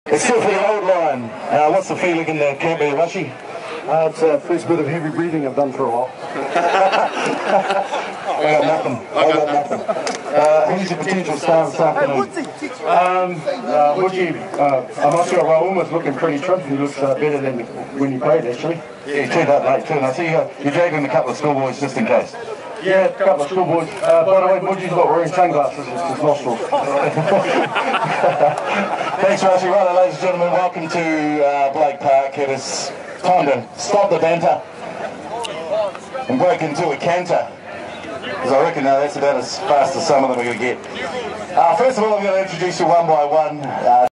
Except for the old line. What's the feeling in the camp here, Rushy? It's the first bit of heavy breathing I've done for a while. I got nothing. Who's your potential star this afternoon? I'm not sure. Raul was looking pretty trim. He looks better than when he played, actually. Yeah, he turned up late too. And I see you dragged in a couple of schoolboys just in case. Yeah, a couple of schoolboys. By the way, Mudgie's not wearing sunglasses. It's his nostrils. Thanks, Rushy. Right, ladies and gentlemen, welcome to Blake Park. It is time to stop the banter and break into a canter. Because I reckon that's about as fast as some of them are going to get. First of all, I'm going to introduce you one by one.